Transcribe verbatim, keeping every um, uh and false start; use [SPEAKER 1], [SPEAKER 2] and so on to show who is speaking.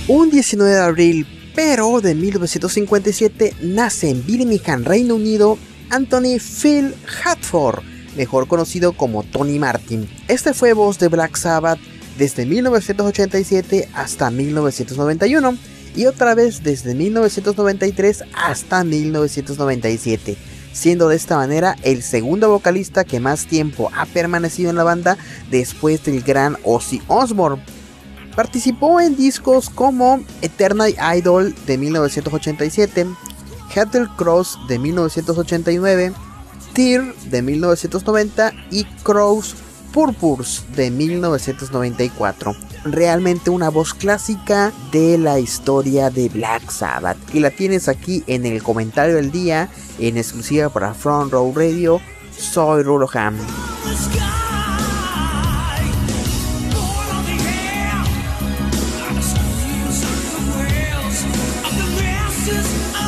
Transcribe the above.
[SPEAKER 1] Un diecinueve de abril, pero de mil novecientos cincuenta y siete, nace en Birmingham, Reino Unido, Anthony Phil Hadford, mejor conocido como Tony Martin. Este fue voz de Black Sabbath desde mil novecientos ochenta y siete hasta mil novecientos noventa y uno y otra vez desde mil novecientos noventa y tres hasta mil novecientos noventa y siete, siendo de esta manera el segundo vocalista que más tiempo ha permanecido en la banda después del gran Ozzy Osbourne. Participó en discos como Eternal Idol de mil novecientos ochenta y siete, Heather Cross de mil novecientos ochenta y nueve, Tear de mil novecientos noventa y Crows Purpurs de mil novecientos noventa y cuatro. Realmente una voz clásica de la historia de Black Sabbath. Y la tienes aquí en el comentario del día, en exclusiva para Front Row Radio. Soy Rulo Ham.
[SPEAKER 2] This